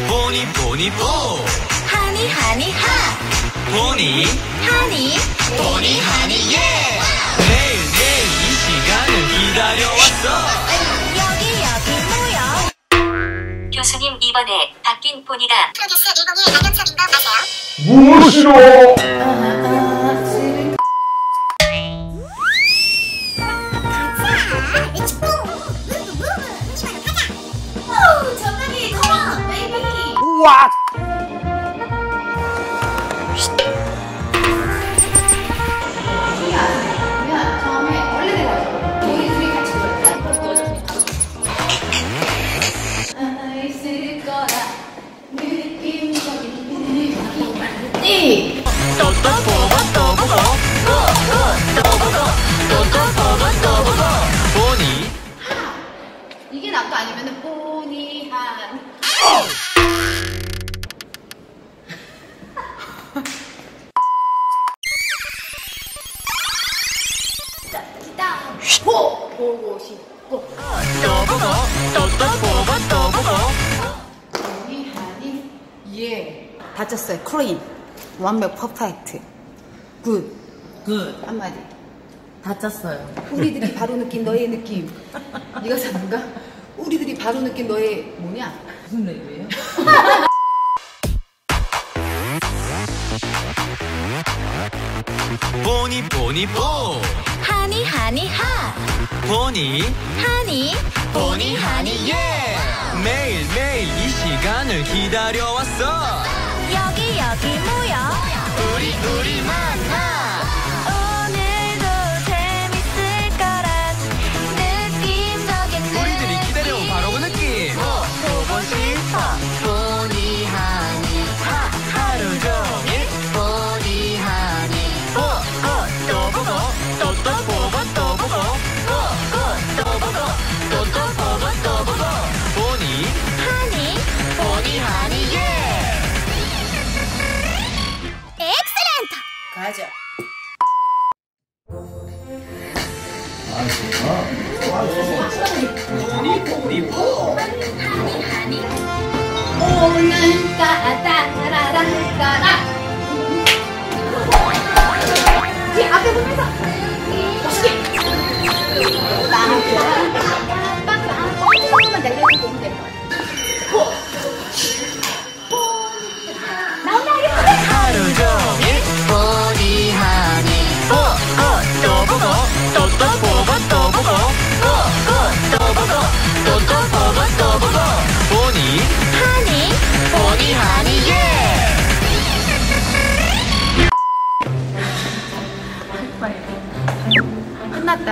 보니 보니 보 하니 하니 하 보니 하니 보니 하니 예 매일 매일 이 시간을 기다려왔어 여기 모여 교수님 이번에 바뀐 보니가 프로듀스 101 안녕차인 거 아세요? 무엇이로? 우와! 처음에 원래 내가 우리 둘이 같이 놀자. 있을 거라 느낌적인 느낌. 또 보고 또 보고 또 보고 또 보고 보니 이게 낫도 아니면은 보니 한. 보고 싶고 또 보고 또 보고 또 보고 보니 하니 예 다쳤어요. 크로인 완벽 퍼펙트 굿 한마디 다쳤어요. 우리들이 바로 느낀 너의 느낌. 네가 사는가? 우리들이 바로 느낀 너의 뭐냐? 무슨 랩이에요? 보니 보니 보 하니 하니 하 보니 하니 보니 하니 예 매일 매일 이 시간을 기다려왔어 여기 모여 우리 만나 오늘도 재밌을 거란 느낌적인 우리들이 기다려온 바로 그 느낌 보고 싶어 보니 하니 하루 종일 보니 하니 또 보고 또 보고 또 보고 또 보고 또 보고 보니 하니 예 엑셀런트 가자. 오는 따따라라 따라 뒤 앞에 보면서 멋있게 조금만 내려주고 오면 될것 같아. 나온다 예쁘게. 하루 종일 보니 하니 또 보고 또 보고 또 보고 또 보고 또 보고 보니 하니 예 끝났다.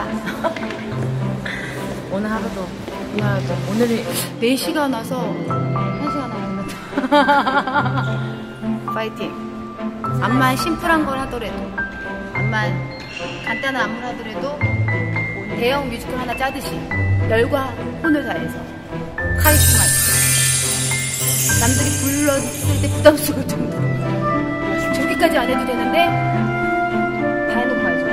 오늘 하루도 오늘이 4시간 와서 1시간 남았다. 파이팅. 암만 심플한 걸 하더라도, 암만 간단한 안무를 하더라도 대형 뮤지컬 하나 짜듯이 열과 혼을 다해서 카리스마 있게 남들이 불렀을 때 부담스러울 정도로 저기까지 안 해도 되는데 다 해놓고 가야죠.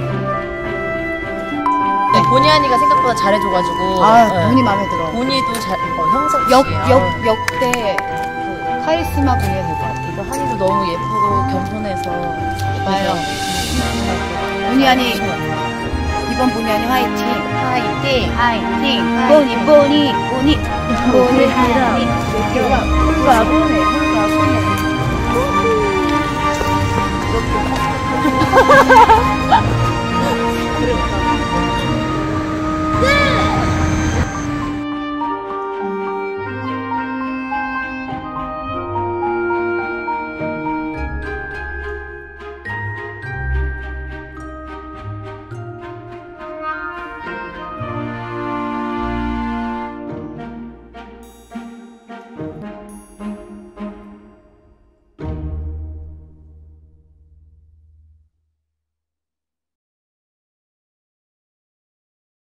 네, 보니 하니가 생각보다 잘해줘가지고 본이 마음에 들어. 보니도 잘 형성 역대 그 카리스마 분야가 될 것 같아. 이거 하니도 너무 예쁘고 겸손해서 맞아요. 보니 하니 이번 보니 하니 화이팅. 보니 하니 hul과 손에